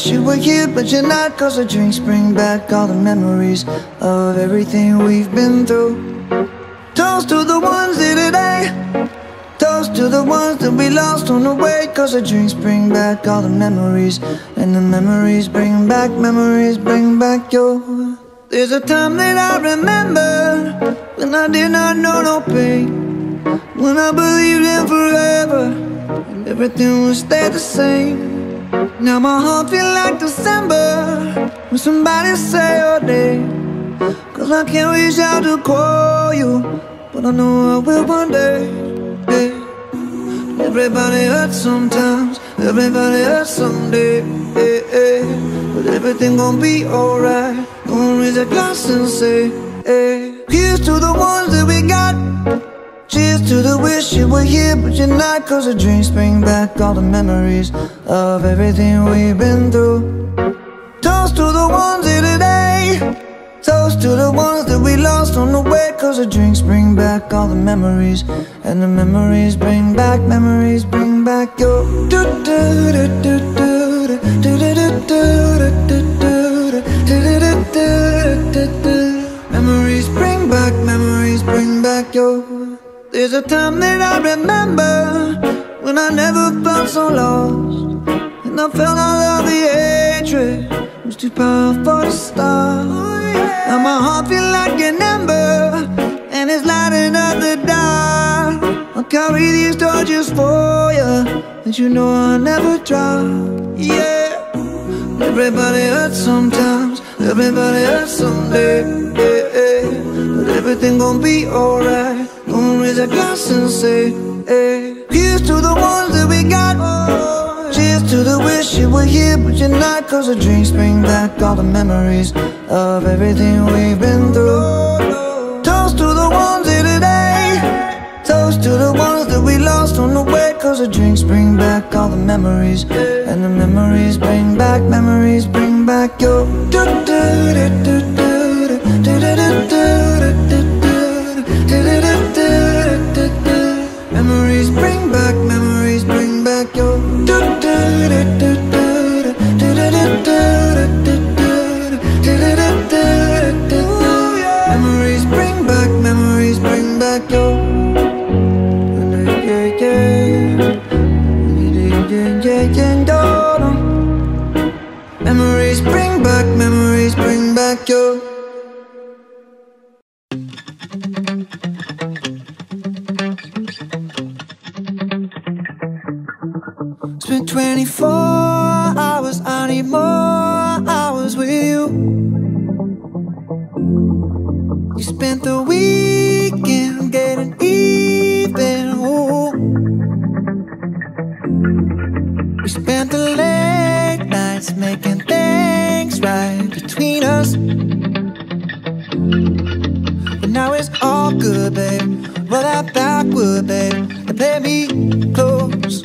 wish you were here, but you're not. Cause the drinks bring back all the memories of everything we've been through. Toast to the ones here today, toast to the ones that we lost on the way. Cause the drinks bring back all the memories, and the memories bring back your. There's a time that I remember when I did not know no pain, when I believed in forever and everything would stay the same. Now my heart feel like December when somebody say your name. Cause I can't reach out to call you, but I know I will one day. Hey. Everybody hurts sometimes, everybody hurts someday. Hey, hey. But everything gon' be alright. Gonna raise a glass and say, hey. Here's to the ones that we got. Cheers to the wish you were here, but you're not. Cause the drinks bring back all the memories of everything we've been through. Toast to the ones here today, toast to the ones that we lost on the way. Cause the drinks bring back all the memories, and the memories bring back your. Memories bring back your. There's a time that I remember when I never felt so lost, and I felt all of the hatred was too powerful to stop. Now my heart feel like an ember, and it's lighting up the dark. I'll carry these torches for you, and you know I'll never drop. Yeah. Everybody hurts sometimes, everybody hurts someday. Yeah, yeah. But everything gon' be alright. Gonna raise a glass and say, hey. Here's to the ones that we got. Cheers to the wish you were here, but you're not. Cause the drinks bring back all the memories of everything we've been through. Toast to the ones here today, toast to the ones that we lost on the way. Cause the drinks bring back all the memories, and the memories bring back your. Memories bring back your. Memories bring back your. Memories bring back your. It's been 24 hours, I need more hours with you. You spent the weekend getting even, ooh. We spent the late nights making things right between us. But now it's all good, babe. Roll that backward, babe, and play me close.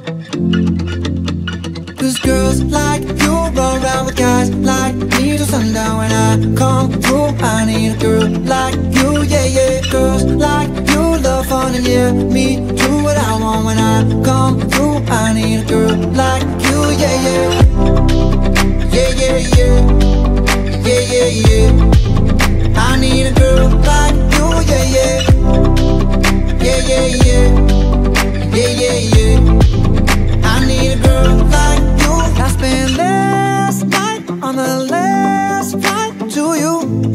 Cause girls like you run around with guys like me till sundown. When I come through, I need a girl like you, yeah, yeah. Girls like you love fun and yeah, me do what I want. When I come through, I need a girl like you, yeah, yeah. Yeah, yeah, yeah. Yeah, yeah, yeah. I need a girl like you, yeah, yeah. Yeah, yeah, yeah. Yeah, yeah, yeah. I need a girl like you. I spent last night on the last flight to you.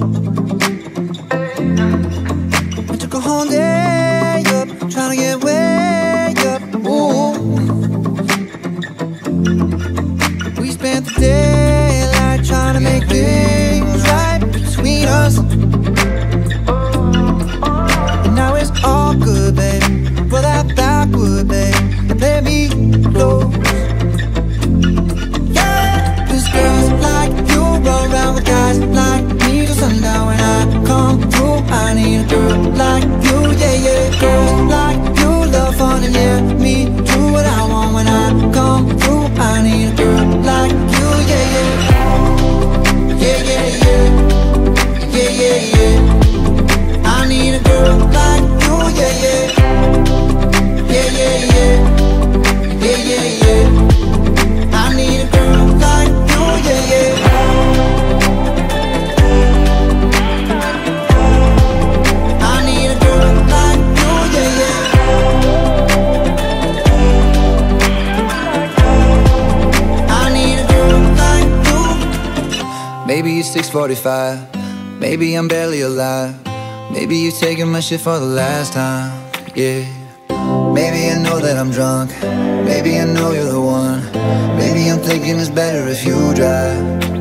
I took a whole day up, trying to get way up, ooh. We spent the daylight trying to make things right between us. And now it's all good, babe. Roll that backward, babe, and play me close. Yeah, cause girls like you run around with guys like me till sundown. When I come through, I need a girl like you, yeah, yeah. Girls like you love fun and yeah, me do what I want. When I come through, I need a girl like you, yeah, yeah. Yeah, yeah, yeah. Yeah, yeah, yeah. Maybe it's 6:45, maybe I'm barely alive. Maybe you're taking my shit for the last time, yeah. Maybe I know that I'm drunk, maybe I know you're the one. Maybe I'm thinking it's better if you drive.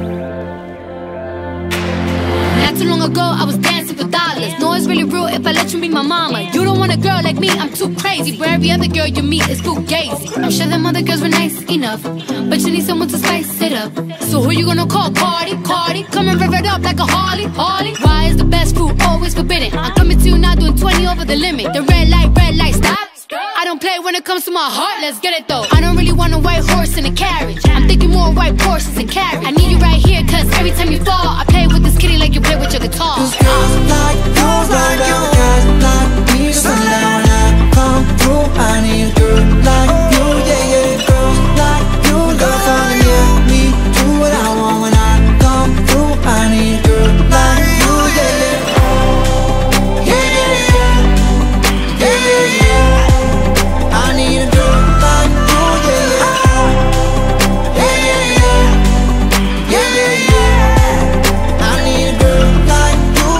Not too long ago, I was dancing for dollars. No, it's really real if I let you be my mama. You don't want a girl like me, I'm too crazy. Where every other girl you meet is fugazi. I'm sure them other girls were nice enough, but you need someone to spice it up. So who you gonna call? Cardi, Cardi. Come and rev it up like a Harley, Harley. Why is the best food always forbidden? I'm coming to you now doing 20 over the limit. The red light, stop. I don't play when it comes to my heart, let's get it though. I don't really want a white horse in a carriage. I'm thinking more white horses and carriage. I need you right here, cause every time you fall, I play with this kitty like you play with your guitar. Cause girls like you, guys like me. Sundown when I come through, I need a girl like you, yeah, yeah. Girls like you, love finding me, do what I want when I come through. I need a girl like you, yeah, yeah. Yeah, yeah, yeah. Yeah, yeah, yeah. I need a girl like you, yeah, yeah. Yeah, yeah, yeah. Yeah, yeah, yeah. I need a girl like you.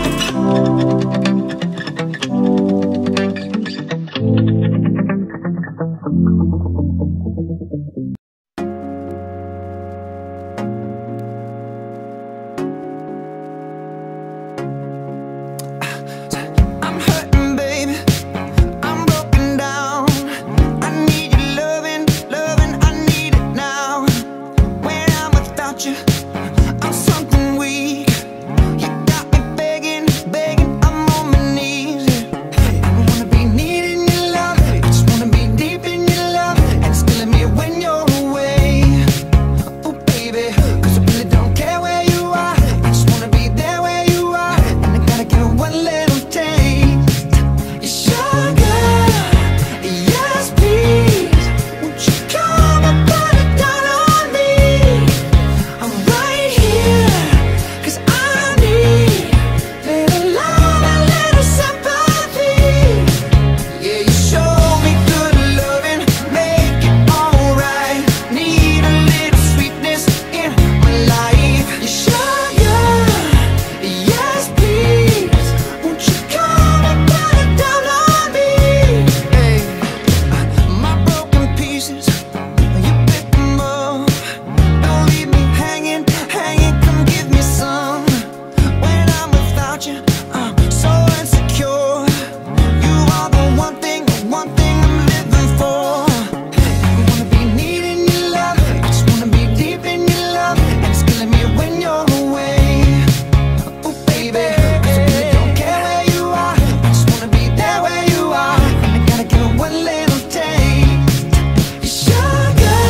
I'm hurting, baby. I'm broken down. I need your loving, I need it now. When I'm without you, I'm something weak. You got me begging, I'm on my knees. I don't wanna be needing your love, I just wanna be deep in your love. And it's killing me when you're away. Oh baby, cause I really don't care where you are, I just wanna be there where you are. And I gotta get one little taste. Your sugar, yes please. Won't you come and put it down on me? I'm right here, cause I need little love and little sympathy. Yeah, you show me good loving, make it alright. Need a little sweetness in my life. Your sugar, yes please. Won't you come and put it down on me? Hey, my broken pieces, you pick them up. Don't leave me hanging, come give me some. When I'm without you, I'm so insecure. You are the one thing I'm living for. I wanna be needing your love, I just wanna be deep in your love. And it's killing me when you're away. Oh baby, cause I really don't care where you are, I just wanna be there where you are. And I gotta get one little taste. Your sugar,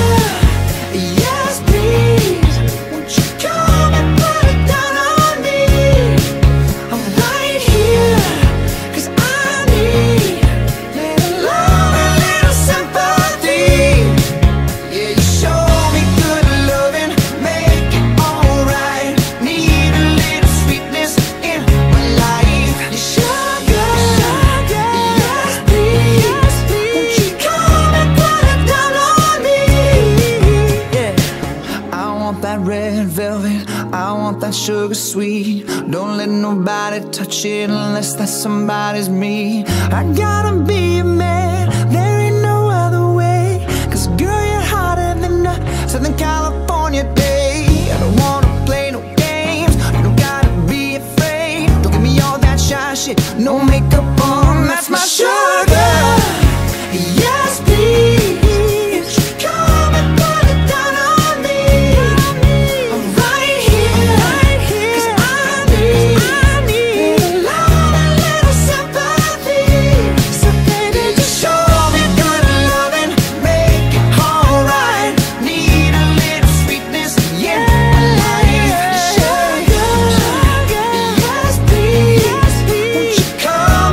yes please. Won't you come and put it down on me? I'm right here, cause I need little love and little sympathy. Yeah, you show me good loving, make it alright. Need a little sweetness in my life. Your sugar, yes please. Won't you come and put it down on me? Yeah, I want that red velvet, I want that sugar sweet. Don't let nobody touch it unless that somebody's me. I gotta be a man, there ain't no other way. Cause girl, you're hotter than a Southern California day. I don't wanna play no games, you don't gotta be afraid. Don't give me all that shy shit, no makeup on, that's my sugar. Yes please. Won't you come and put it down on me? I'm right here, cause I need little love and little sympathy. So baby, just show me good loving, make it alright. Need a little sweetness, yeah, my life. Sugar, yes please. Won't you come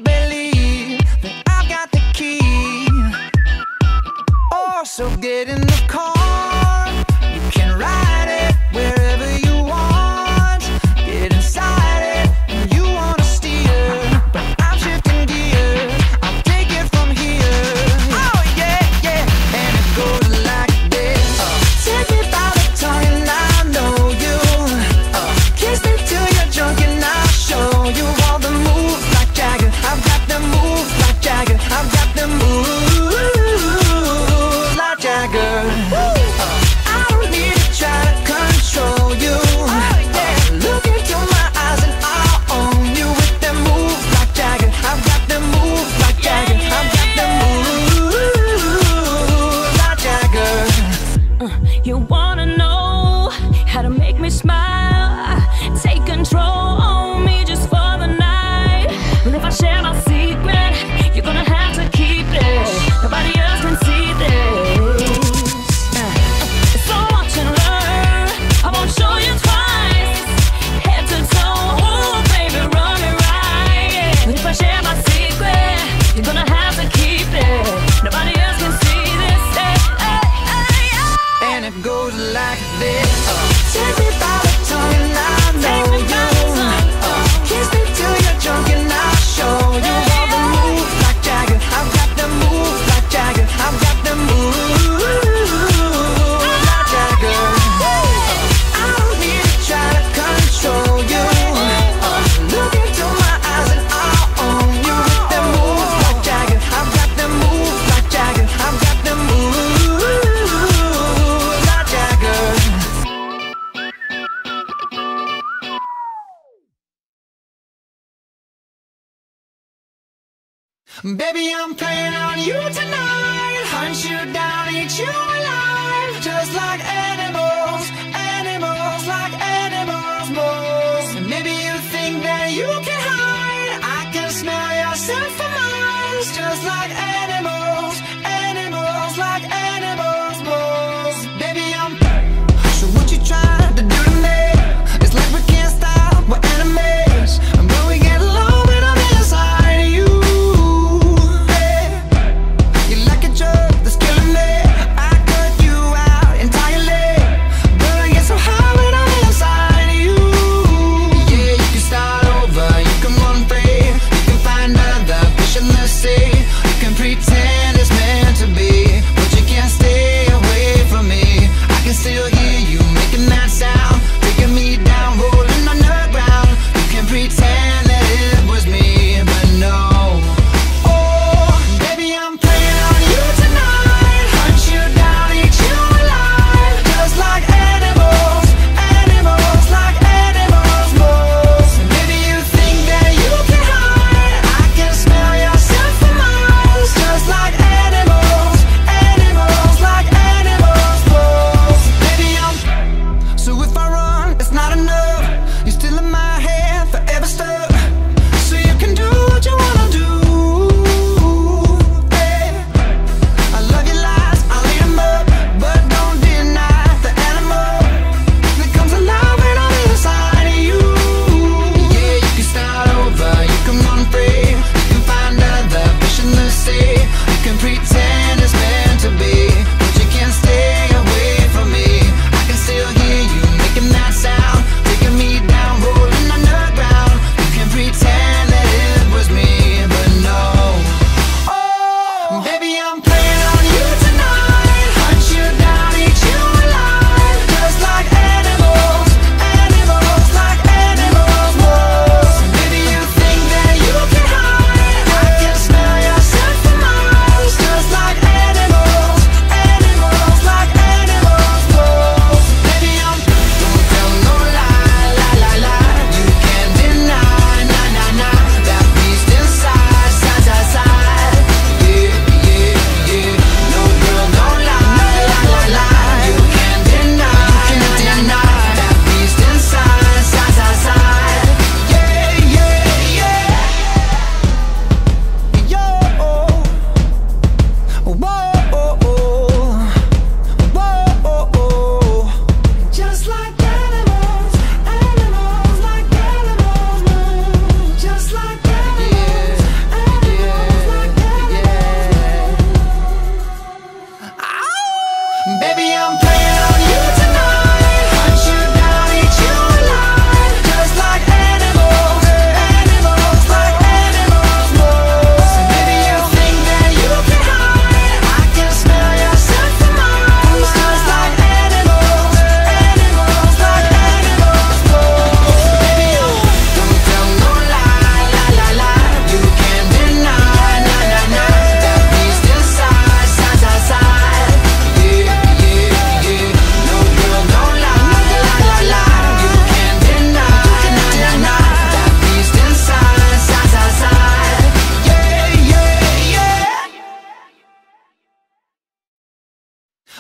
believe that I've got the key. Oh, so get in the car, you can ride it wherever you want. Get inside it when you wanna steer, but I'm shifting gears, I'll take it from here. Oh yeah, yeah, and it goes like this. Take me by the tongue and I know you. Kiss me till you're drunk and I'll show you all the moves like Jagger. I've got the moves like Jagger. I've got the moves like Jagger. I don't need to try to control you. Look into my eyes and I'll own you with them moves like Jagger. I've got the moves like Jagger. I've got the moves like Jagger. You wanna know how to make me smile? Take control on me just for the night. But if I share my secret, you're gonna have to keep it. Nobody else can see this. It's so much to learn, I won't show you twice. Head to toe, ooh baby, run it right. But if I share my secret, you're gonna have to keep it. Nobody else can see this. And it goes like this. Take me by the tongue and I know you. Kiss me till you're drunk and I'll show you all the moves like Jagger. I've got the moves like Jagger. I've got the moves like Jagger. I don't need to try to control you. Look into my eyes and I'll own you with the moves like Jagger. I've got the moves like Jagger. I've got the moves like Jagger. Baby, I'm playing on you tonight. Hunt you down, eat you alive. Just like animals, animals, like animals, moles. And maybe you think that you can hide. I can smell yourself for miles. Just like animals, animals, like animals, moles. Baby, I'm so what you trying to do to me? It's like we can't stop, we're enemies. And when we get low, when I'm inside of you, you're like a drug that's killing me. I cut you out entirely, but I get so high when I'm inside of you. Yeah, you can start over, you can run free, you can find other fish in the sea, you can pretend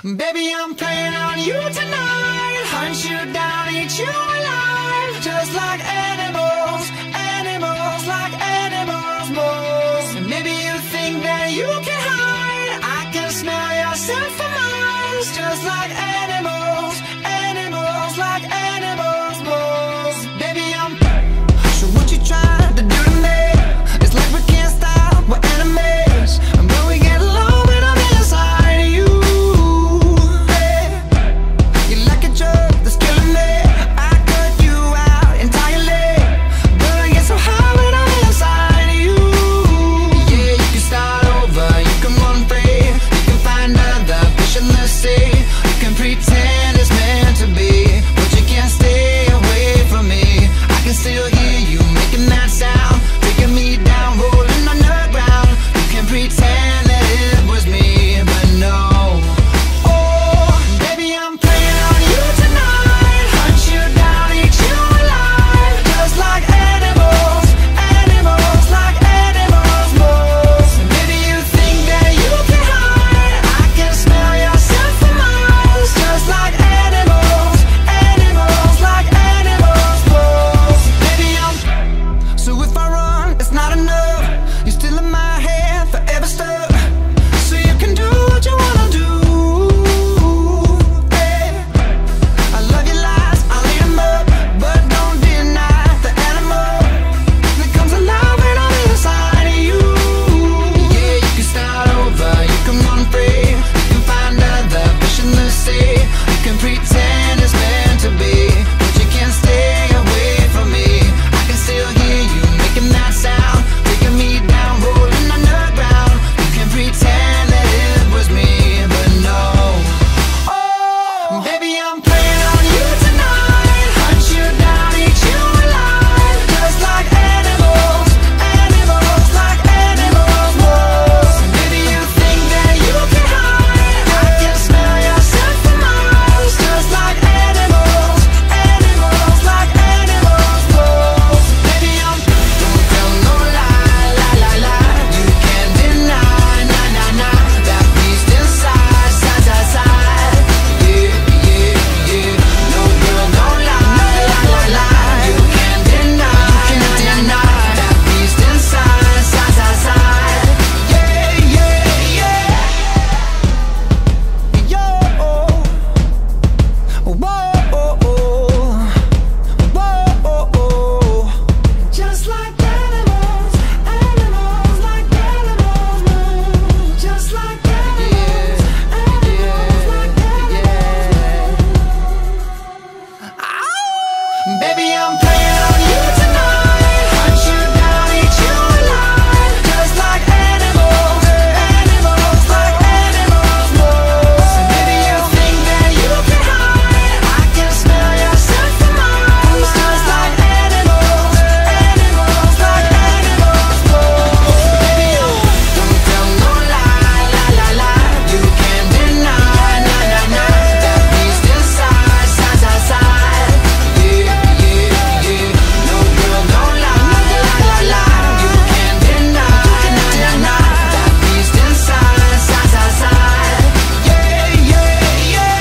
Baby, I'm playing on you tonight. Hunt you down, eat you alive. Just like animals, animals, like animals most. And maybe you think that you can hide. I can smell yourself for miles. Just like animals, animals, like animals most. Baby, I'm so what you trying to do to me? It's like we can't stop, we're enemies. And when we get along, when I'm inside of you, hey, you're like a drug that's killing me. I cut you out entirely, but I get so high when I'm inside of you. Yeah, you can start over, you can run free, you can find other fish in the sea. You can pretend it's meant to be, but you can't stay away from me. I can still hear you making that sound, taking me down, rolling on the ground. You can pretend that it was me, but no. Oh, baby, I'm playing on you tonight. Hunt you down, eat you alive. Just like animals, animals, like animals most. Maybe you think that you can hide. I can smell yourself for miles. Just like animals, animals, like animals most. Baby, I'm so if I run, it's not enough. You're still in my head, forever stuck. So you can do what you wanna do. Hey, I love your lies, I'll eat them up, but don't deny the animal that comes alive when I'm inside of you. Yeah, you can start over, you can run free, you can find other fish in the sea. You can pretend it's meant to be, but you can't stay away from me. I can still hear you making that sound, taking me down, rolling on the ground. You can pretend that it was me, but no. Oh, baby, I'm playing on you tonight. Hunt you down, eat you alive. Just like animals, animals, like animals most. Maybe you think that you can hide. I can smell yourself for miles. Just like animals, animals, like animals most. Baby, I'm don't tell no lie, lie, lie, lie. You can't deny, nah, nah, nah. That beast inside, side, side, side. Yeah, yeah, yeah. No girl, no lie, lie, lie, lie. You can't deny, that beast inside, side, side, side. Yeah, yeah, yeah. Yo, whoa, whoa. Just like animals, animals, like animals move. Just like animals, animals, like animals. Baby, I'm playing on you tonight. Hunt you down, eat you alive. Just like animals, animals, like animals most. Maybe you think that you can hide. I can smell yourself for miles. Just like animals, animals, like animals most. Baby, don't tell no lie, lie, lie, lie. You can't deny, nah, nah, nah. That beast inside, side, side, side. Yeah, yeah, yeah. No girl, no lie, lie, lie, lie. You can't deny, nah, nah, nah. That beast inside, side, side, side. Yeah, yeah, yeah.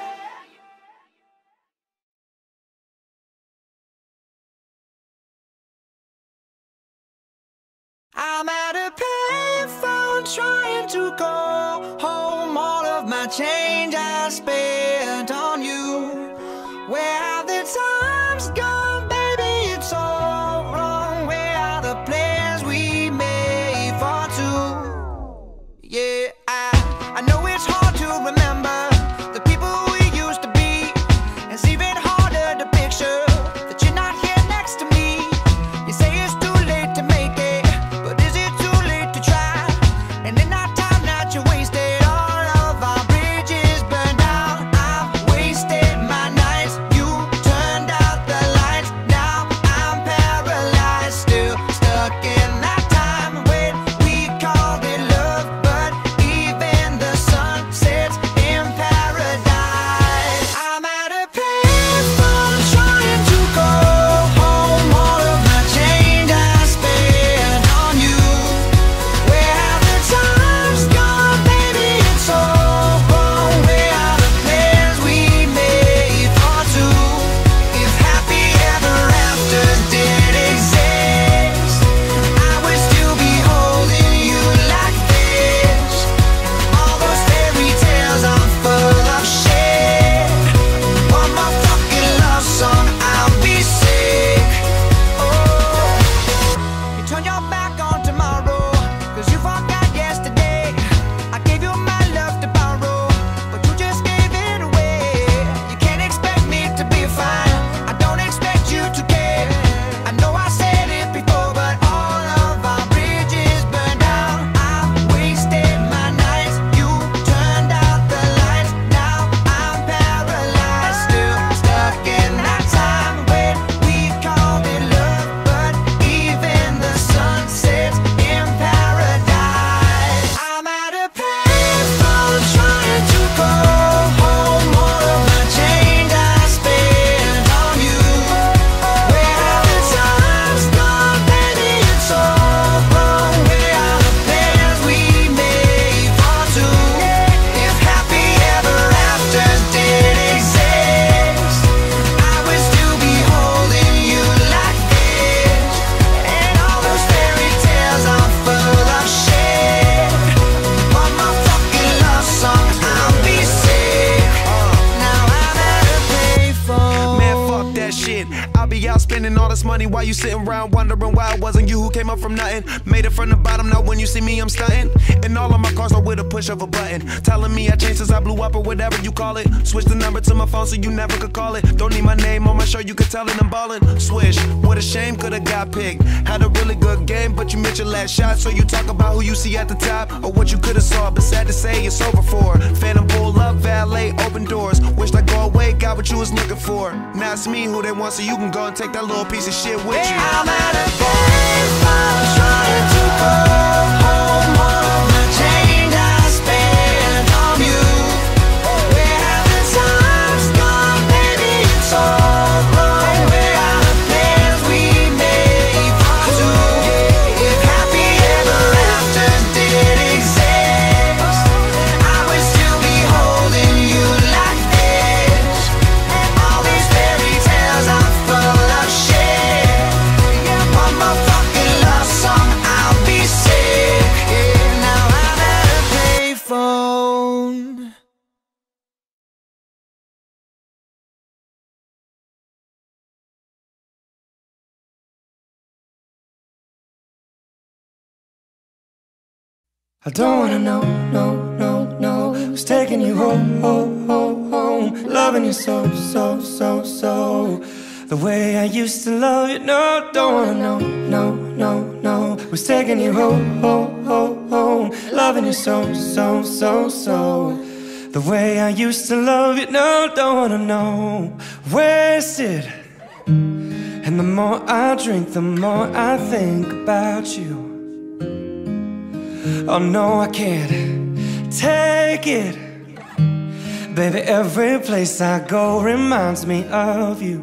I'm at a payphone trying to call home. All of my change I spent on you. Where have the times gone, baby? It's all wrong. Where are the plans we made for two? Yeah, I know it's hard to remember the people we used to be. It's even harder to picture that you're not here next to me. You say it's too late to make it, but is it too late to try? And in that time that you wasted, all of our bridges burned down. us money while you sitting around wondering why it wasn't you who came up from nothing. Made it from the bottom, now when you see me I'm stunting. And all of my cars are with a push of a button, telling me I changed since I blew up or whatever you call it. Switch the number to my phone so you never could call it. Don't need my name on my show, you could tell it I'm ballin'. Swish, what a shame, could've got picked. Had a really good game, but you missed your last shot. So you talk about who you see at the top, or what you could've saw, but sad to say it's over for. Phantom pull up, valet, open doors. Wished I go away, got what you was looking for. Now it's me who they want, so you can go and take that little piece of shit with you. I'm at a baseball trying to go home. All of the change I spent on you. Where have the times gone, baby? It's all wrong. Where are the plans we made for two? If happy ever after did exist, I would still be holding you like this. And all these fairy tales are full of shit. One more fucking love song, I'll be sick. Now I'm at a payphone. I don't wanna know, no, no, no, who's taking you home, home, home, home. Loving you so, so, so, so, the way I used to love you. No, don't wanna know, no, no, no, who's taking you home, home, home, home. Loving you so, so, so, so, the way I used to love you. No, don't wanna know, wasted. And the more I drink, the more I think about you. Oh no, I can't take it. Baby, every place I go reminds me of you.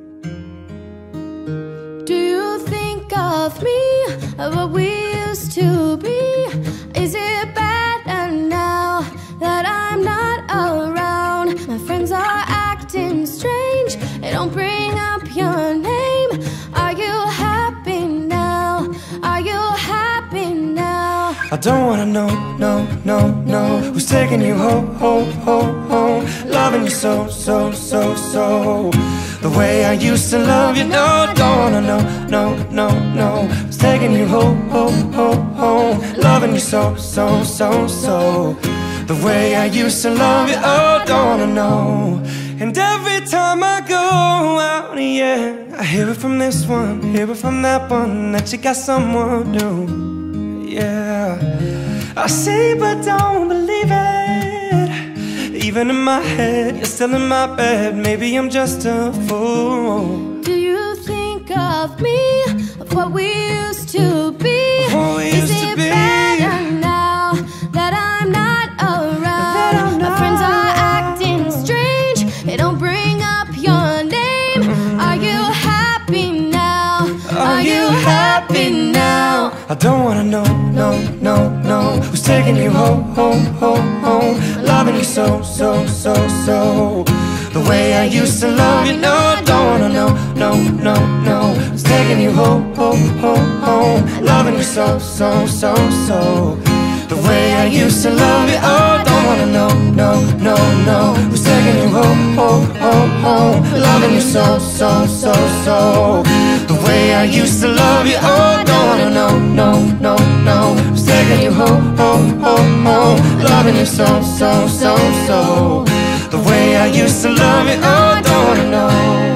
Do you think of me, of what we used to be? Is it better now that I'm not around? My friends are acting strange, they don't bring up your name. Are you happy now? Are you happy now? I don't wanna know, no, no, no, who's taking you home, home, home, home. Loving you so, so, so, so, the way I used to love you. No, don't wanna know, no, no, no, who's taking you home, home, home, home. Loving you so, so, so, so, the way I used to love you. Oh, don't wanna know. And every time I go out, yeah, I hear it from this one, hear it from that one, that you got someone new. Yeah, I see but don't believe it. Even in my head, you're still in my bed. Maybe I'm just a fool. Do you think of me, of what we used to be? Is it better now that I'm not around? My friends are acting strange, they don't bring up your name. Are you happy now? Are you happy now? I don't wanna know, no, no, no, who's taking you home, home, home, home. Loving you so, so, so, so, the way I used to love you. No, I don't wanna know, no, no, no, who's taking you home, home, home, home. Loving you so, so, so, so, the way I used to love you. Oh, don't wanna know, no, no, no, who's taking you home, home, home, home. Loving you so, so, so, so, the way I used to love you. Oh, don't wanna know, no, no, no, who's taking you home, home, home, home. Loving you so, so, so, so, the way I used to love you. Oh, don't wanna know.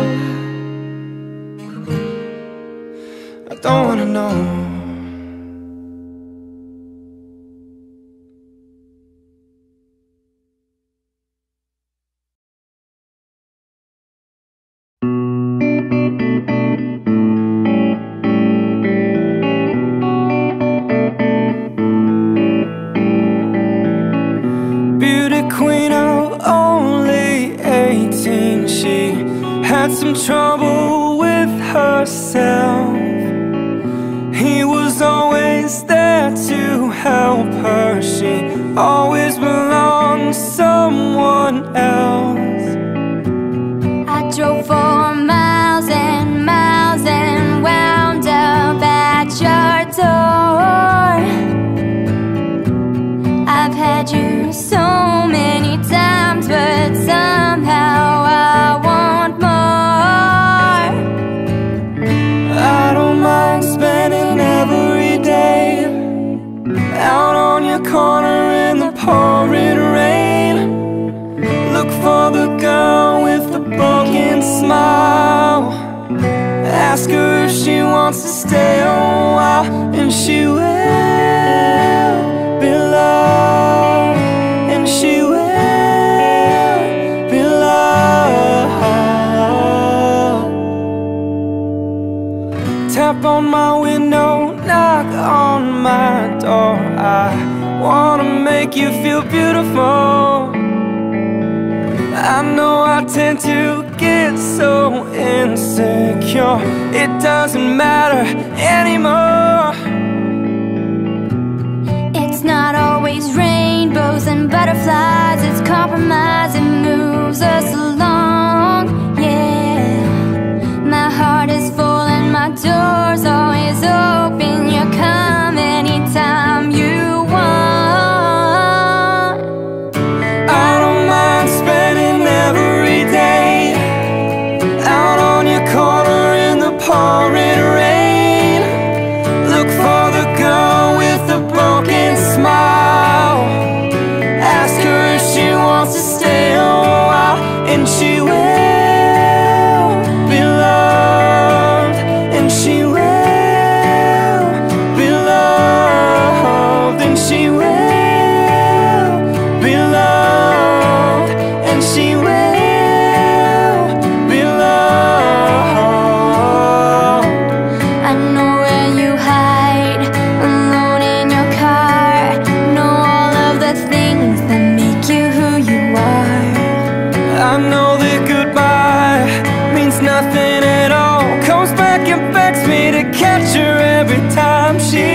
I don't wanna know. Queen of only 18, she had some trouble with herself. He was always there to help her. She always belonged to someone else. I drove for miles and miles and wound up at your door. I've had you so many times, but somehow I want more. corner in the pouring rain. Look for the girl with the broken smile. Ask her if she wants to stay a while, and she will be loved, and she will be loved. Tap on my window, knock on my door. I wanna make you feel beautiful. I know I tend to get so insecure. It doesn't matter anymore. It's not always rainbows and butterflies. It's compromise, it moves us along, yeah. My heart is full and my door's always open. You come anytime you want. I don't mind spending every day out on your corner in the pouring rain. Look for the girl with the broken smile. Ask her if she wants to stay a while, and she will be loved, and she will be loved, and she will be loved, and she will be loved. I know where you hide, alone in your car. Know all of the things that make you who you are. I know that goodbye means nothing at all. Comes back and begs me to catch her every time she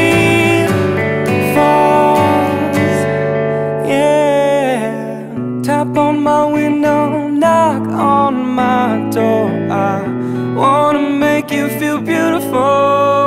falls. Yeah. Tap on my window, knock on my door. I wanna make you feel beautiful.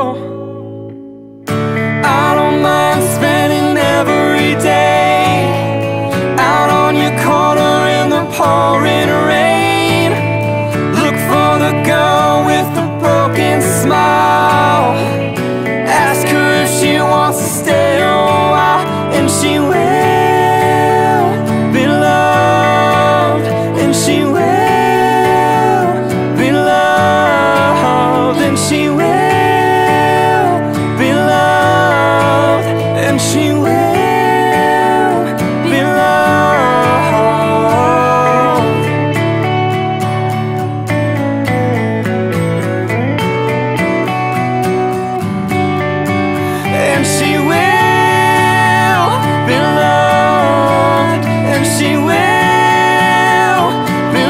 I don't mind spending every day out on your corner in the pouring rain. Look for the girl with the broken smile. Ask her if she wants to stay a while, and she will be loved, and she will be loved, and she will be loved, and she will be loved. And she will be loved, and she will be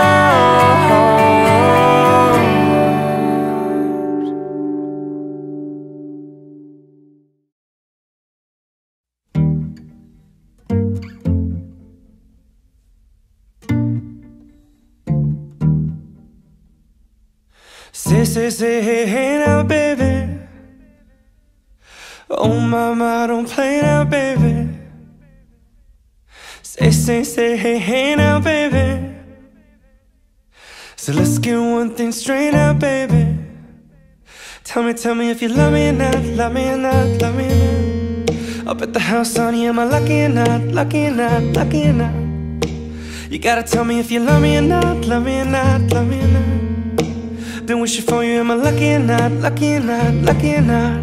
loved. Say, hey, hey now, baby. Oh, mama, don't play now, baby. Say, hey, hey now, baby. So let's get one thing straight now, baby. Tell me if you love me or not, love me or not, love me or not. Up at the house on you, am I lucky or not, lucky or not, lucky or not? You gotta tell me if you love me or not, love me or not, love me or not. Been wishing for you, am I lucky or not, lucky or not, lucky or not?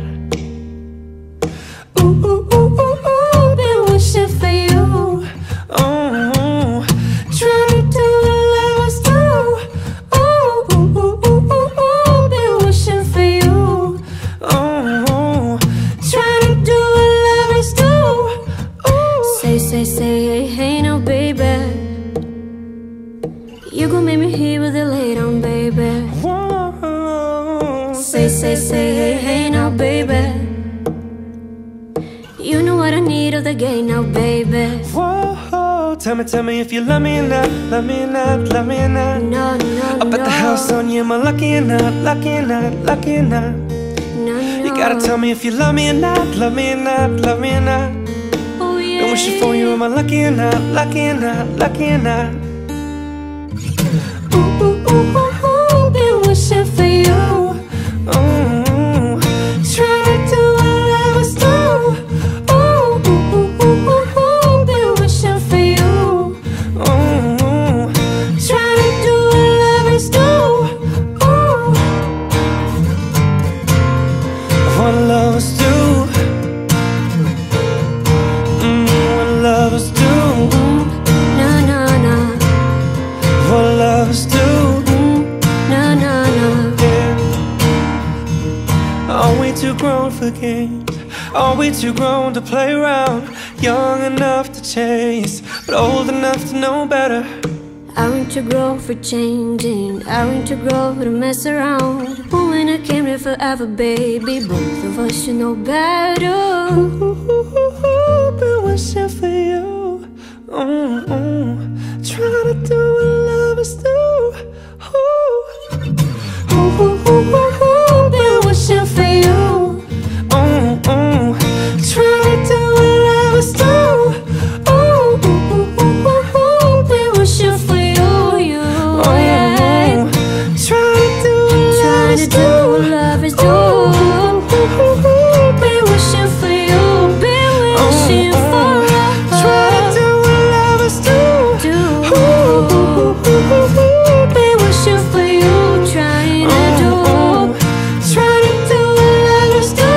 Ooh, ooh, ooh, ooh, ooh, been wishing for you. Oh, Trying to do what lovers do. Ooh, ooh, ooh, ooh, ooh, ooh, been wishing for you. oh, Trying to do what lovers do. Ooh. Say, hey, hey now, baby. You gon' make me hear with the late on, baby. whoa. Say, hey, hey now, baby. You know what I need of the game now, baby. Whoa, tell me if you love me or not, love me or not, love me or not. No, no, Up at the house on you, am I lucky or not, lucky or not, lucky or not? no, no. You gotta tell me if you love me or not, love me or not, love me or not. Oh, yeah. Been wishing for you, am I lucky or not, lucky or not, lucky or not? Ooh, ooh, ooh, ooh, ooh, been wishing for you. Oh, Trying to do what lovers do. Ooh, ooh, ooh, ooh, for games. Are we too grown to play around? Young enough to chase, but old enough to know better. Are we too grown for changing? Are we too grown to mess around? But when I came here forever, baby, both of us should know better. Been wishing for you. Trying to do what lovers do. Been wishing for you. Trying to do what lovers do. Been wishing for you. Trying to do what lovers do. Been wishing for you. Been wishing for us. Trying to do what lovers do. Been wishing for you. Trying to do what lovers do.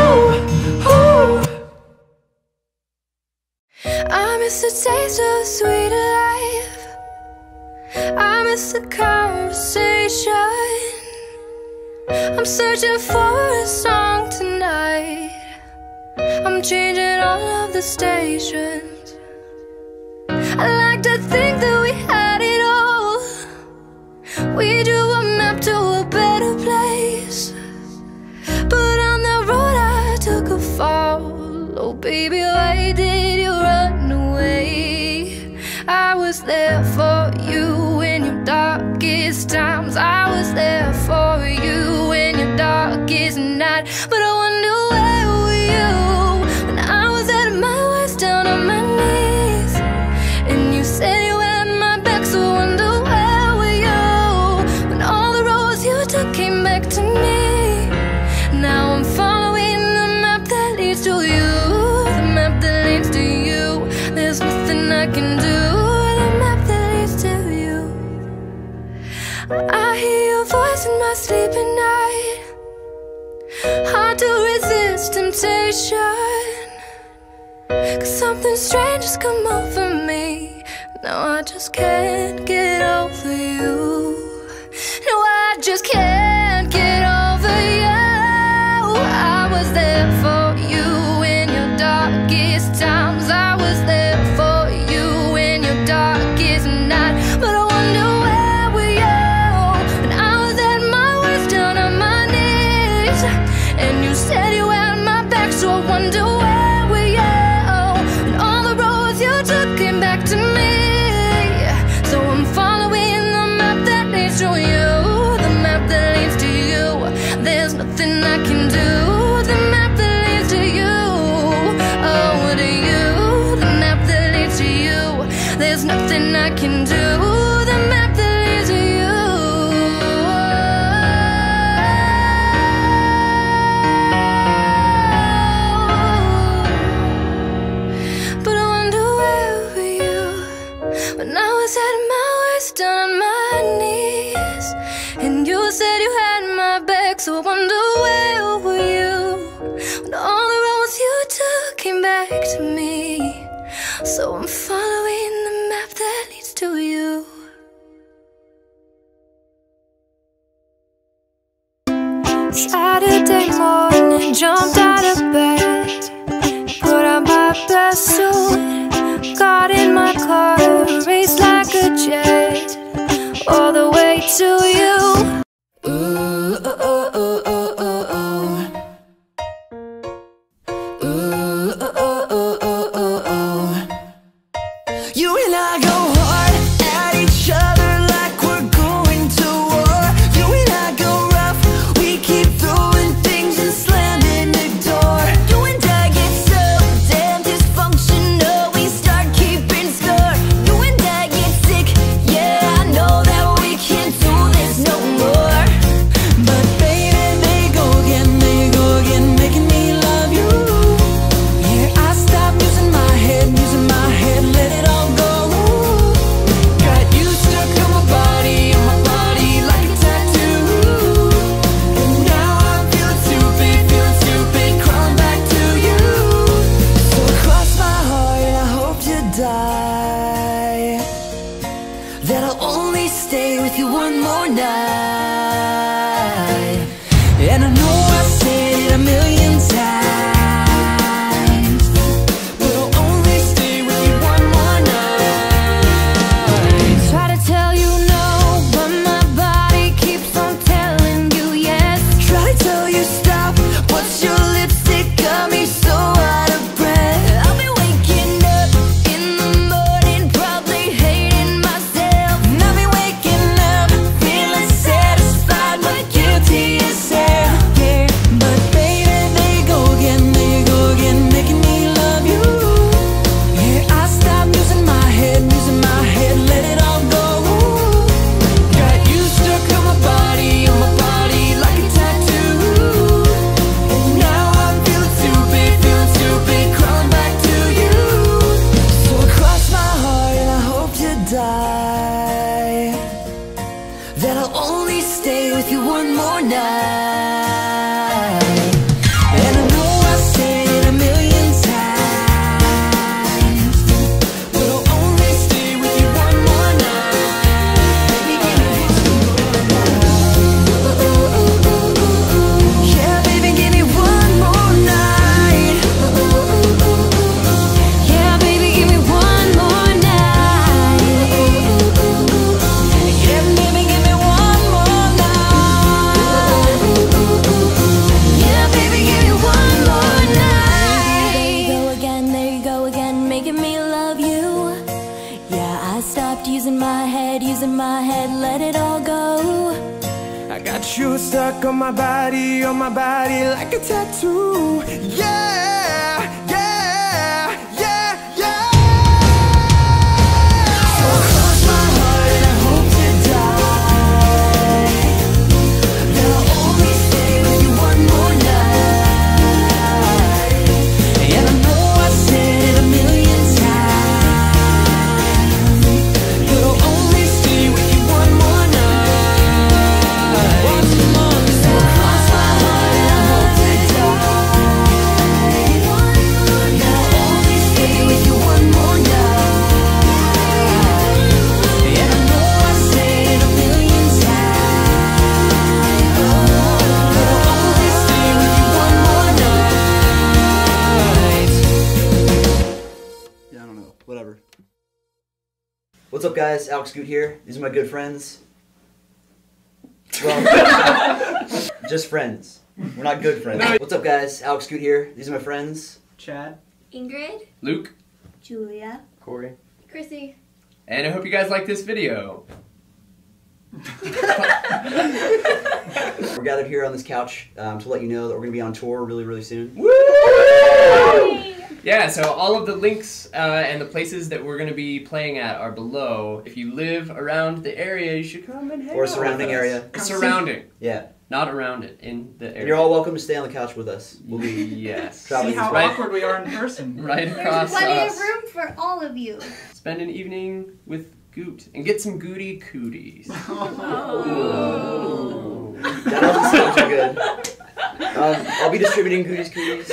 I miss the taste of sweet life. I miss the conversation. I'm searching for a song tonight. I'm changing all of the stations. I like to think that we had it all. We drew a map to a better place, but on the road I took a fall. Oh baby, why did you run away? I was there for you in your darkest times. I was there for you in your darkest night. But I wonder where were you when I was at my worst, down on my knees, and you said you had my back. So I wonder where were you when all the roads you took came back to me. Now I'm following the map that leads to you, the map that leads to you. There's nothing I can do. I hear your voice in my sleep at night. Hard to resist temptation, 'cause something strange has come over me. Now I just can't get over you. No, I just can't get over you. I was there for you in your darkest times. I was there for you in your darkest night. But I wonder where were you when I was at my worst, down on my knees, and you said you had my back. So I wonder where were you when all the roads you took came back to me. So I'm following the map that leads to you, the map that leads to you. There's nothing I can do. The map that leads to you. Oh, to you. The map that leads to you. There's nothing I can do. The map that leads to you. But I wonder where were you when I was at my worst, down on my knees, and you said you had my back. So I wonder where were you when all the roads you took came back to me. So I'm following the map that leads to you. Saturday morning, jumped out of bed, put on my best suit, got in my car, raced like a jet, all the way to you. Ooh, oh, oh, oh, oh, oh, oh. Ooh, oh, oh, oh, oh, oh, oh. You and I go hard at each other like we're going to war. You and I go rough, we keep throwing things and slamming the door. You and I get so damn dysfunctional, we start keeping score. You and I get sick, yeah, I know that we can't do this no more. But baby, they go again, making me love you. Yeah, I stop using my head, let it all go. Got you stuck on my body like a tattoo. And now I'm feeling stupid, crawling back to you. So cross my heart, I hope you die, that I'll only stay with you one more night. And I know I said it a million times, left, using my head, let it all go. I got you stuck on my body like a tattoo. Yeah, yeah, yeah, yeah. So cross my heart and I hope to die. That I'll only stay with you one more night. And I know I said it a million times, that I'll only stay with you one more night. Whatever. What's up, guys? Alex Scoot here. These are my good friends. Well, just friends. We're not good friends. What's up, guys? Alex Scoot here. These are my friends. Chad. Ingrid. Luke. Julia. Corey. Chrissy. And I hope you guys like this video. We're gathered here on this couch to let you know that we're going to be on tour really, really soon. Woo! Yeah, so all of the links and the places that we're going to be playing at are below. If you live around the area, you should come and hang out. Or surrounding area. Surrounding. Yeah. Not around it, in the area. And you're all welcome to stay on the couch with us. We'll be yes. See how awkward we are in person. Right across There's plenty us. of room for all of you. Spend an evening with Goot and get some Gooty cooties. Oh. That doesn't sound too good. I'll be distributing Gooties cooties.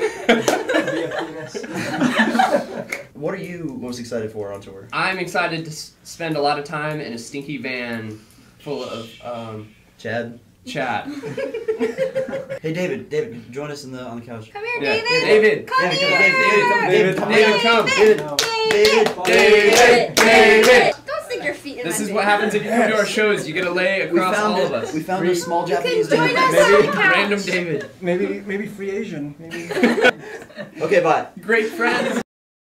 What are you most excited for on tour? I'm excited to spend a lot of time in a stinky van full of Chad. Hey, David, join us on the couch. Come here, Yeah. David. Come here. David. Don't stick your feet in This my is face. what happens if you come to our shows. You get to lay across all of us. We found a small Japanese join David. us on the couch. Random David. Maybe free Asian. Maybe. Okay, bye. Great friends.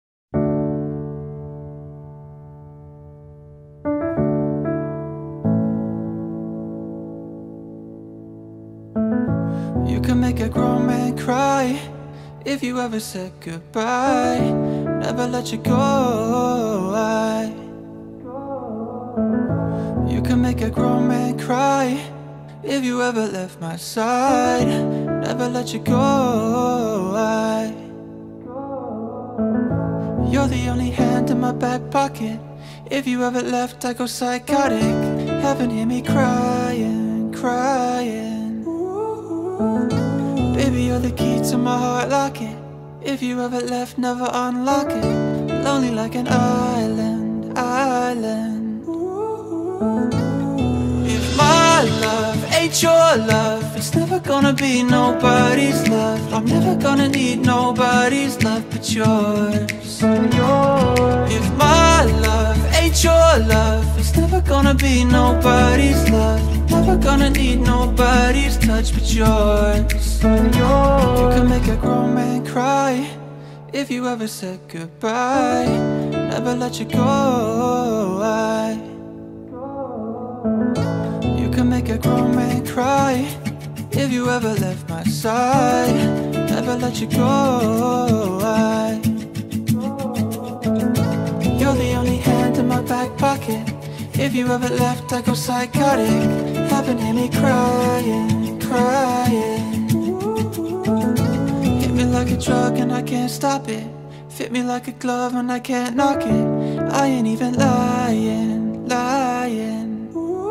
You can make a grown man cry if you ever said goodbye. Never let you go. You can make a grown man cry if you ever left my side. Never let you go. You're the only hand in my back pocket. If you ever left, I go psychotic. Haven't hear me crying, crying. Baby, you're the key to my heart locket. If you ever left, never unlock it. Lonely like an island, island. If my love ain't your love, it's never gonna be nobody's love. I'm never gonna need nobody's love but yours. If my love ain't your love, it's never gonna be nobody's love. Never gonna need nobody's touch but yours. You can make a grown man cry if you ever said goodbye. Never let you go. You can make a grown man cry if you ever left my side. Never let you go. You're the only hand in my back pocket. If you ever left, I go psychotic. Haven't hear me crying, crying. Hit me like a drug and I can't stop it. Fit me like a glove and I can't knock it. I ain't even lying, lying.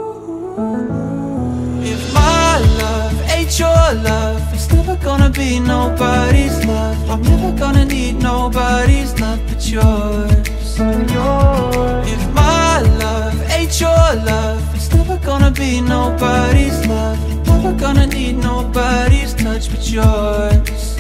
If my love ain't your love, it's never gonna be nobody's love. I'm never gonna need nobody's love but yours. If my love ain't your love, it's never gonna be nobody's love. Never gonna need nobody's touch but yours.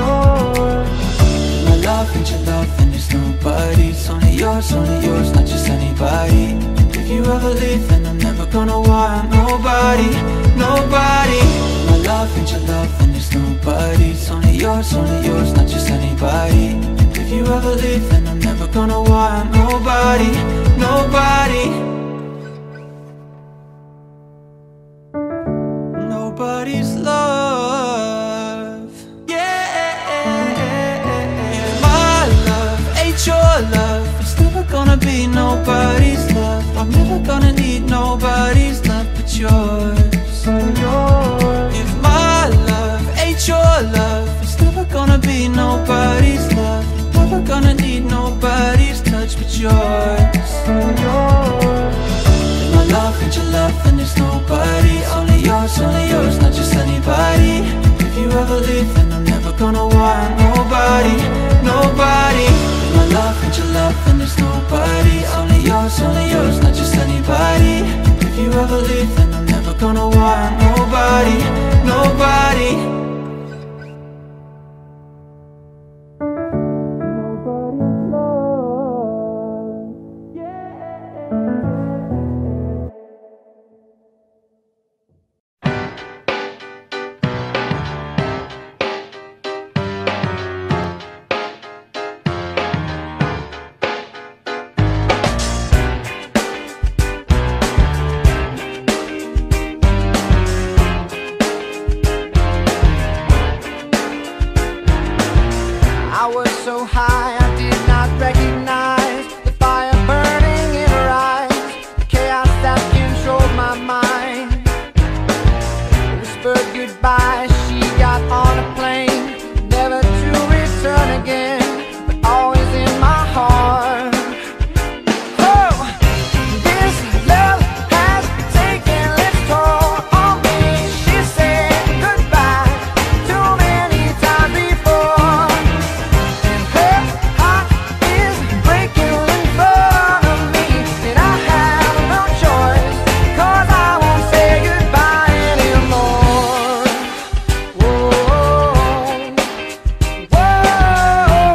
My love ain't your love and it's nobody's. Only yours, not just anybody. If you ever leave then I'm never gonna want nobody, nobody. My love ain't your love and it's nobody's. Only yours, not just anybody. If you ever leave, then I'm never gonna want nobody, nobody, nobody's love. Yeah, if my love ain't your love, it's never gonna be nobody's love. I'm never gonna need nobody's love but yours. If my love ain't your love, it's never gonna be nobody's love. Never gonna need nobody's touch but yours. If my love ain't your love, then there's nobody. Only yours, not just anybody. If you ever leave, then I'm never gonna want nobody, nobody. If my love ain't your love, then there's nobody. Only yours, not just anybody. If you ever leave, then I'm never gonna want nobody, nobody. I was so high I did not recognize the fire burning in her eyes, the chaos that controlled my mind. Whispered goodbye, she got on a plane, never to return again, but always in my heart. Oh, this love has taken its toll on me. She said goodbye too many times before. Her heart is breaking in front of me, and I have no choice, 'cause I won't say goodbye anymore. Whoa, whoa,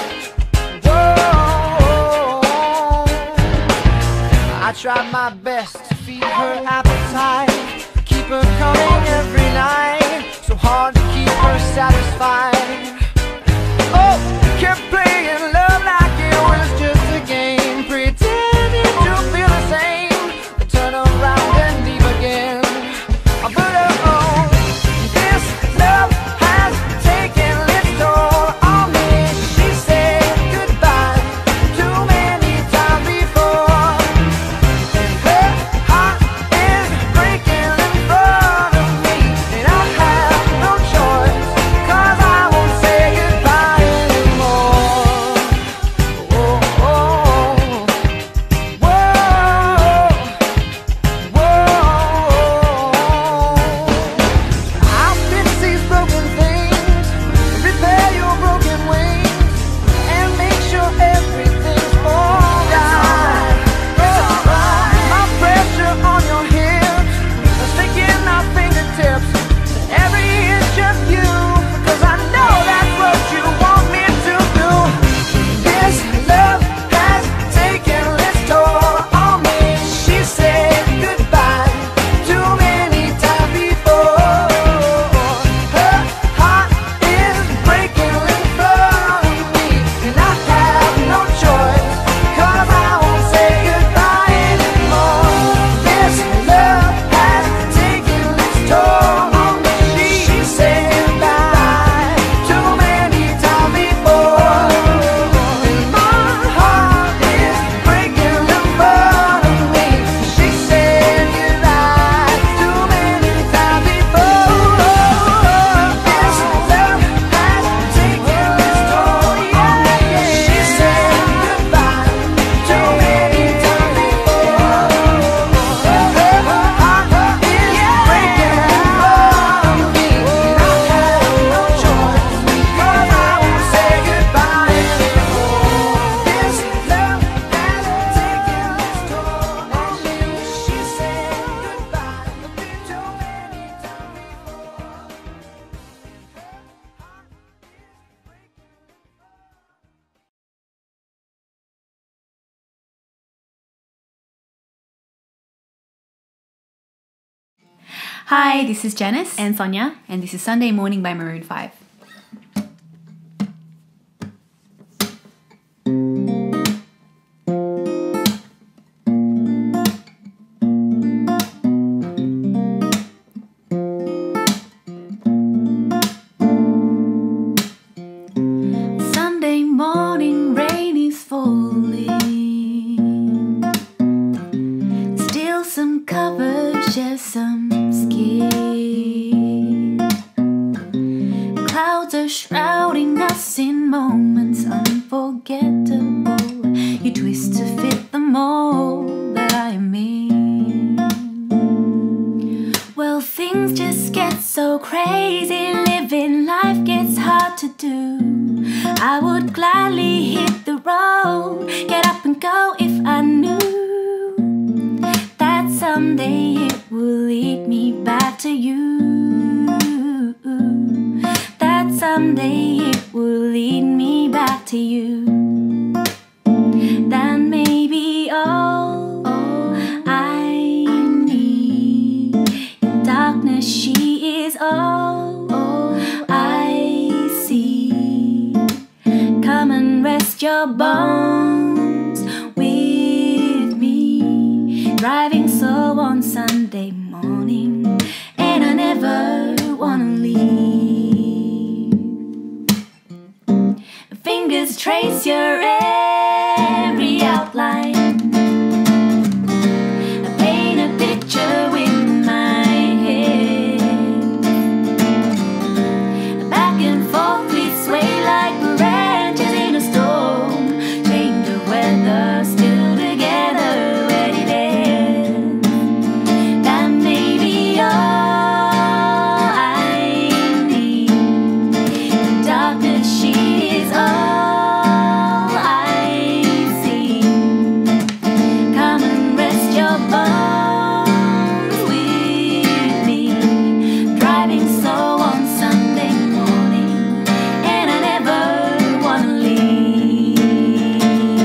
whoa. I tried my best to feed her appetite, keep her coming every night, so hard to keep her satisfied. Oh, kept playing love like it was just a game, pretending to feel the same, but turn around and leave again. But oh, this love has taken its toll on me. She said goodbye too many times before, and her heart is breaking in front of me, and I have no choice, 'cause I won't say goodbye anymore. Whoa, whoa, whoa. I'll fix these broken things, repair your broken wings, and make sure everything's alright. My pressure on your hips, sticking our fingertips, every inch of you, 'cause I know that's what you want me to do. This love has taken its toll on me. She said goodbye too many times before. Her heart is breaking in front of me, and I have no choice, 'cause I won't say goodbye anymore. This love has taken its toll on me. She said goodbye too many times before, and my heart is breaking in front of me. She said goodbye too many times before. This love has taken its toll on me. She said goodbye too many times before. Her heart is breaking in front of me, and I have no choice, 'cause I won't say goodbye anymore. This love has taken its toll on me. She said goodbye too many times before. Hi, this is Janice and Sonia, and this is Sunday Morning by Maroon 5. unforgettable. You twist to fit the mold that I am in. Well, things just get so crazy. Living life gets hard to do. I would gladly hit the road, get up and go if I knew that someday it will lead me back to you. That someday it will lead me back to you. That may be all I need. In darkness she is all I see. Come and rest your bones with me. Driving slow on Sunday morning, and I never wanna leave. Fingers trace your every outline. I paint a picture with my head. Back and forth we sway like branches in a storm. Change of weather, still together when it ends. That may be all I need. In darkness she is all I see. Come and rest your bones with me. Driving slow on Sunday morning, and I never wanna leave.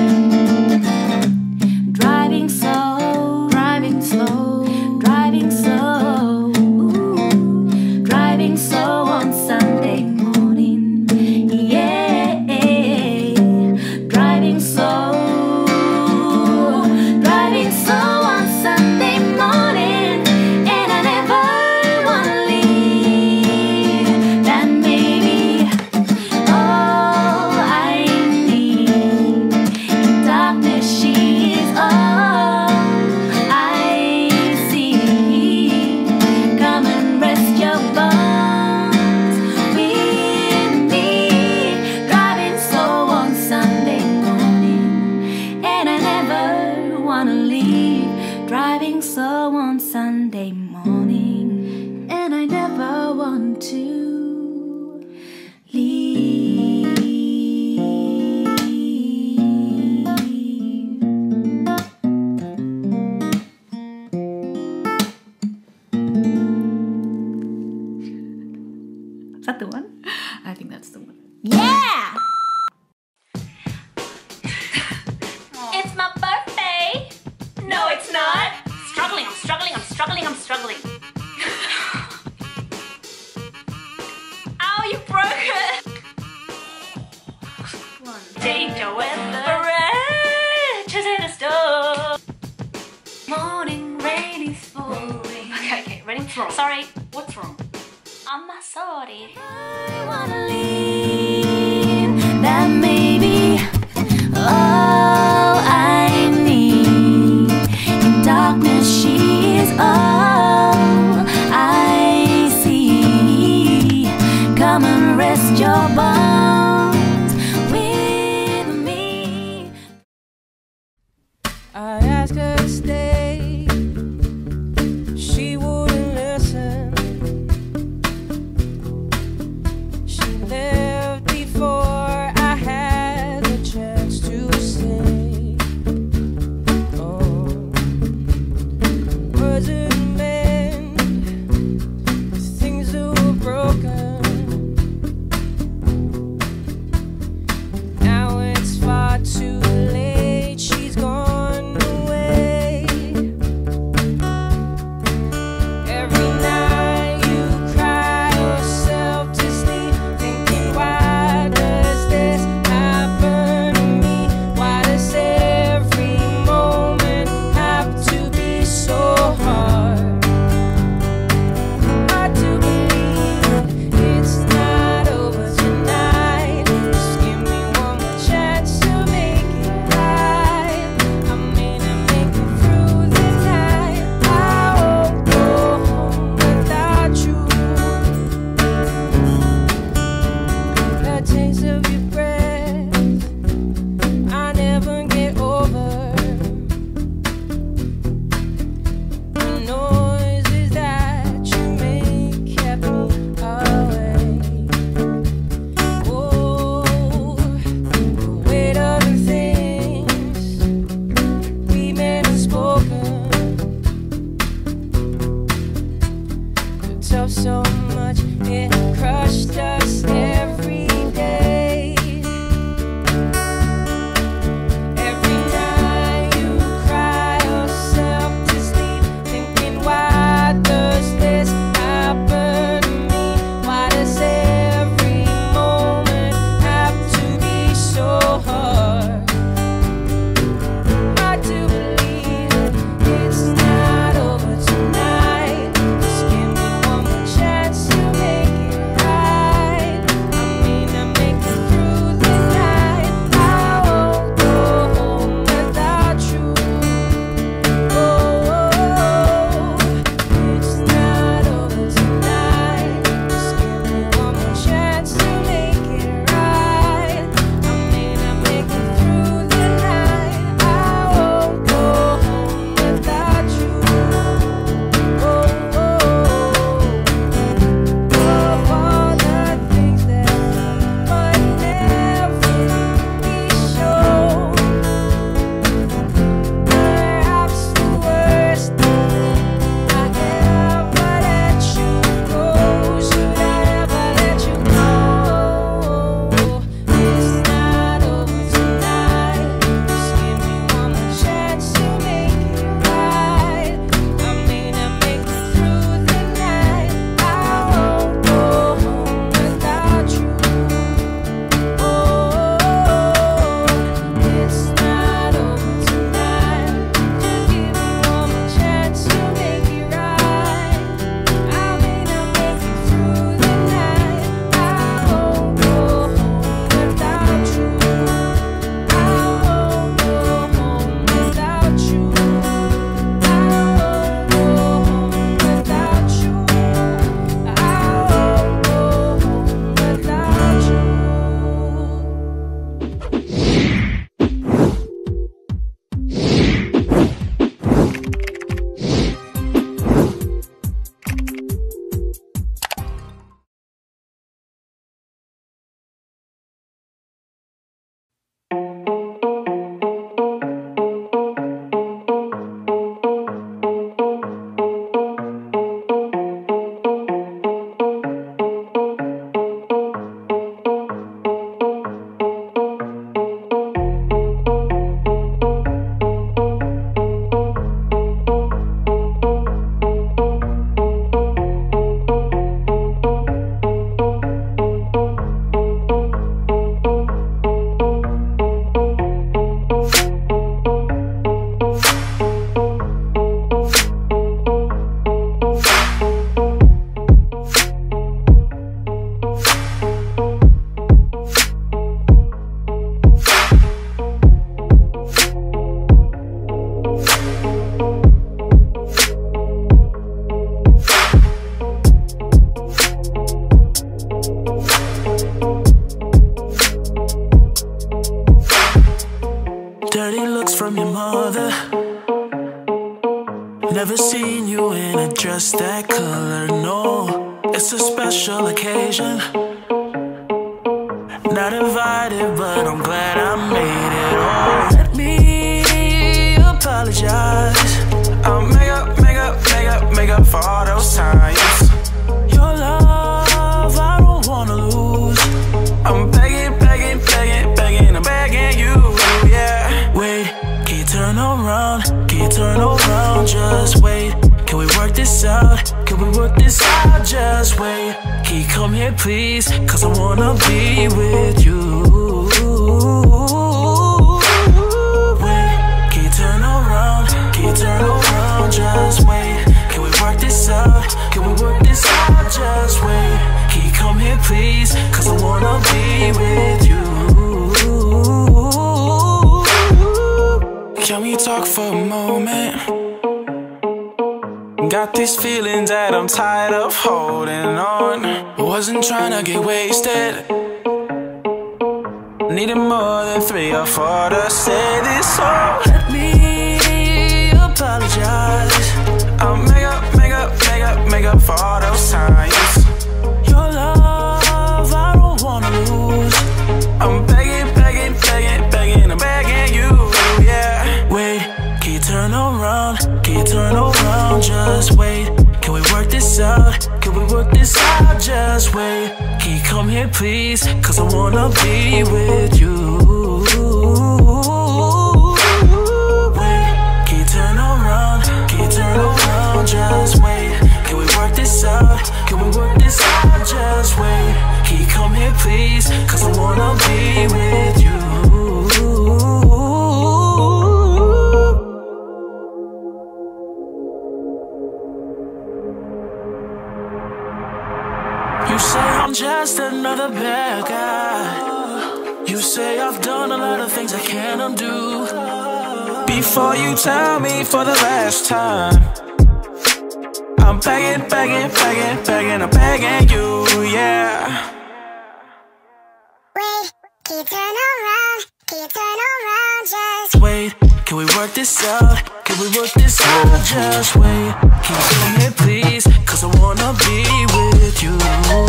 Driving slow, driving slow, driving slow. Driving slow on Sunday morning, yeah. Driving slow, driving slow on Sunday morning, and I never wanna leave. That may be all I need. In darkness she is all I see. Come and rest your bones with me. Driving slow on Sunday morning, and I never wanna leave. Driving slow on Sunday morning, and I never want to leave. Is that the one? I think that's the one. Yeah! It's my birthday! No, it's not! Struggling, I'm struggling, I'm struggling, I'm struggling. Ow, you broke it! Change your weather, branches in a storm. Morning rain is falling. Okay, ready? What's wrong? Sorry. What's wrong? I'm sorry. I wanna leave. That may be all I need. In darkness she is all I see. Come and rest your bones with me. I asked her to stay, she wouldn't listen. She left before I had the chance to say, oh, wasn't meant for things that were broken. Now it's far too late, she's gone away. Dirty looks from your mother. Never seen you in a dress that color, no. It's a special occasion. Not invited, but I'm glad I made it on. Let me apologize. I'll make up for all those times. Your love, I don't wanna lose. I'm begging, I'm begging you, yeah. Wait, can you turn around? Can you turn around? Just wait. Can we work this out? Can we work this out? Just wait. Can you come here, please? Cause I wanna be with you. Wait, can you turn around? Can you turn around? Just wait. Can we work this out? Can we work this out? Just wait. Can you come here, please? Cause I wanna be with you. Can we talk for a moment? Got these feelings that I'm tired of holding on. Wasn't trying to get wasted. Needed more than 3 or 4 to say this, so let me apologize. I'll make up for all those times. Your love, I don't wanna lose. I'm begging, I'm begging you, yeah. Wait, can you turn around? Can you turn around? Just wait. Can we work this out? Can we work this out? Just wait. Can you come here, please? Cause I wanna be with you. Wait, can you turn around? Can you turn around? Just wait. Can we work this out? Can we work this out? Just wait. Can you come here, please? Cause I wanna be with you. You say I'm just another bad guy. You say I've done a lot of things I can't undo. Before you tell me for the last time, I'm begging, I'm begging you, yeah. Wait, can you turn around? Can you turn around? Just wait. Can we work this out? Can we work this out? Just wait. Can you come here, please? Cause I wanna be with you.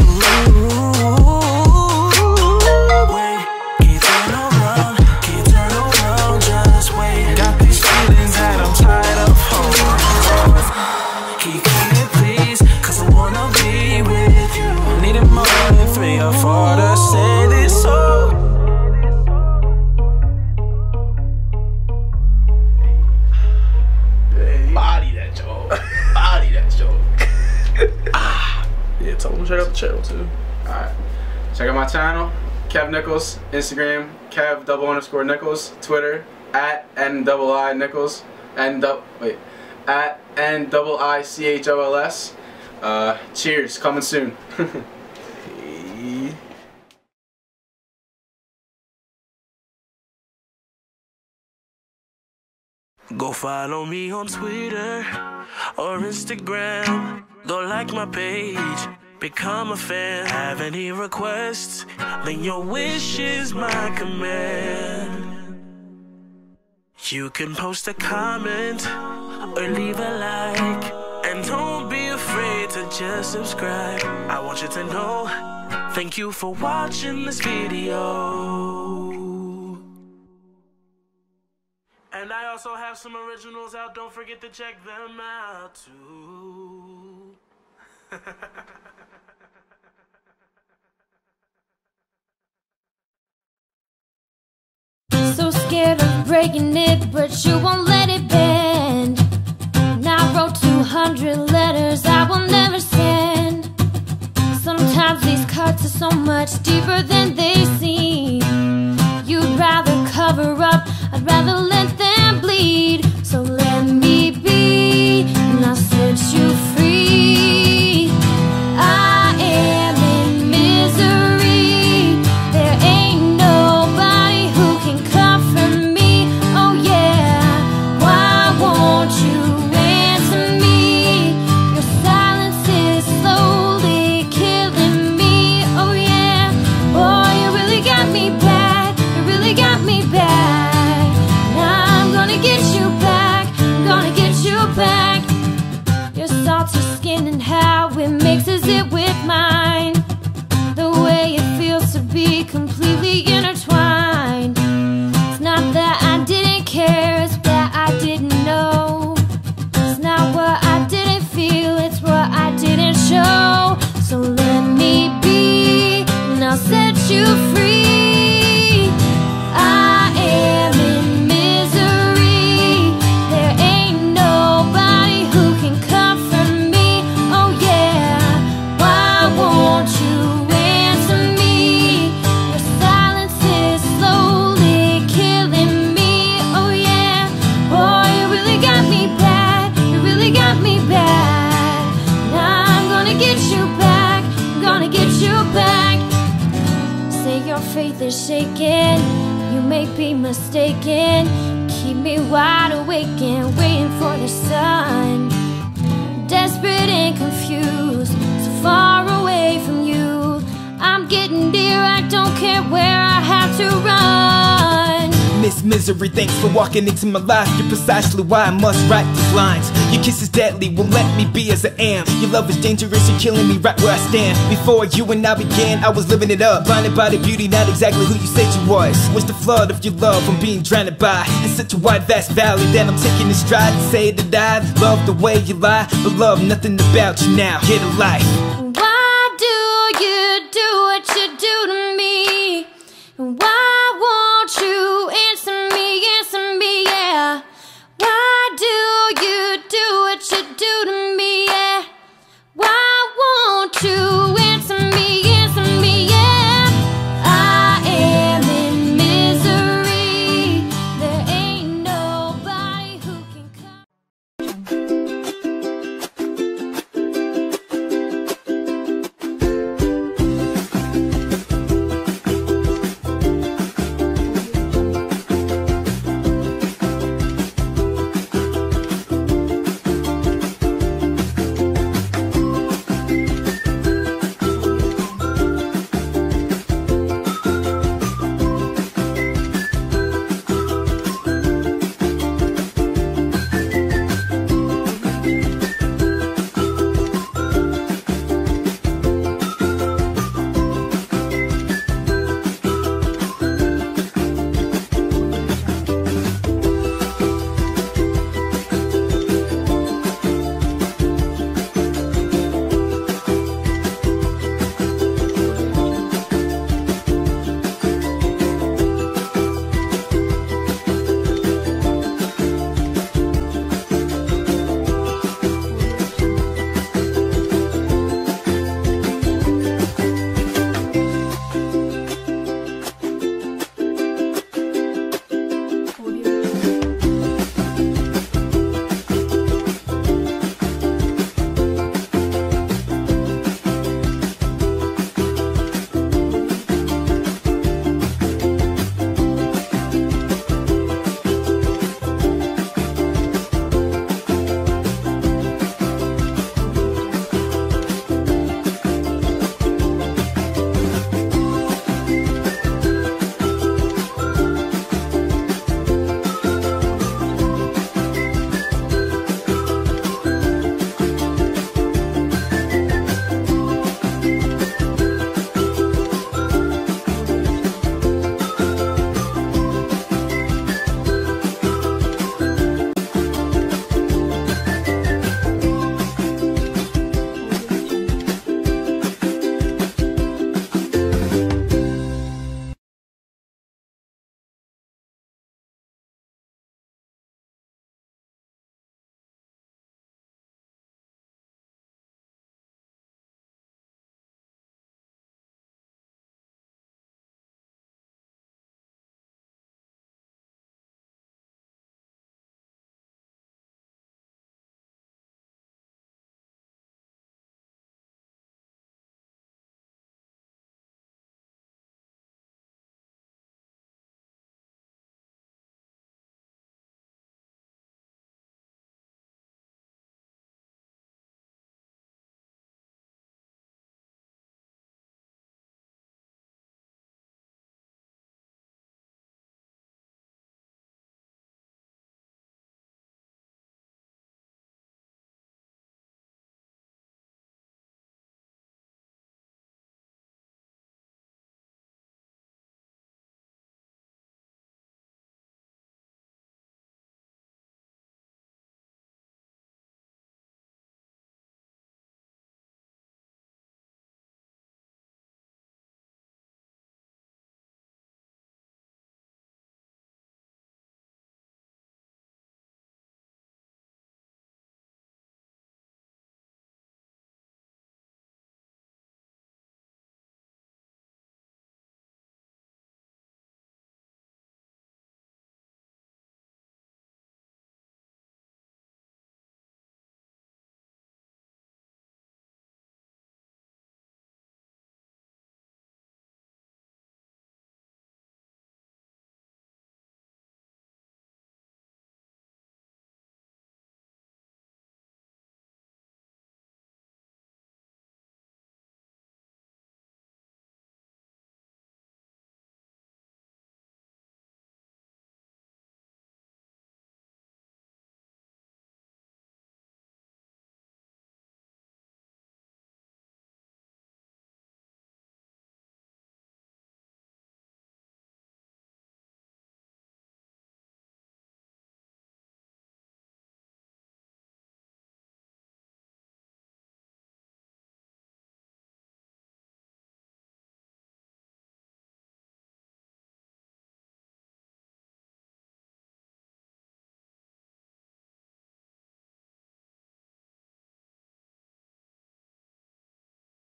Wait, can you turn around? Can you turn around? Just wait. Got these feelings that I'm tired of holding. Can you come here, please? Cause I wanna be with you. Needed more than 3 or 4 to say this, so body that joke. Body that joke. Yeah, tell them straight up the channel too. Alright. Check out my channel, Kev Nichols, Instagram, Kev_Nichols, Twitter, @NII Nichols, @NIICHOLS. Cheers, coming soon. Go follow me on Twitter or Instagram. Go like my page, become a fan. Have any requests? Then your wish is my command. You can post a comment or leave a like. And don't be afraid to just subscribe. I want you to know, thank you for watching this video. And I also have some originals out, don't forget to check them out too. So scared of breaking it, but you won't let it bend. And I wrote 200 letters I will never send. Sometimes these cuts are so much deeper than they seem. You'd rather cover up, I'd rather let them bleed. So let me be, and I'll set you free. I am in misery. There ain't nobody who can comfort me. Oh yeah, why won't you answer me? Your silence is slowly killing me. Oh yeah, boy, you really got me bad. You really got me bad. free. I am in misery. There ain't nobody who can comfort me. Oh yeah, why won't you answer me? Your silence is slowly killing me. Oh yeah, boy, you really got me bad. You really got me bad. Now I'm gonna get you back. I'm gonna get you back. Say your faith is shaking. You may be mistaken. Keep me wide awake and waiting for the sun. Desperate and confused, so far away from you. I'm getting dear, I don't care where I have to run. Miss Misery, thanks for walking into my life. You're precisely why I must write these lines. Your kiss is deadly, won't let me be as I am. Your love is dangerous, you're killing me right where I stand. Before you and I began, I was living it up. Blinded by the beauty, not exactly who you said you was. Was the flood of your love I'm being drowned by. In such a wide, vast valley that I'm taking a stride to say that I love the way you lie. But love nothing about you now, get a life.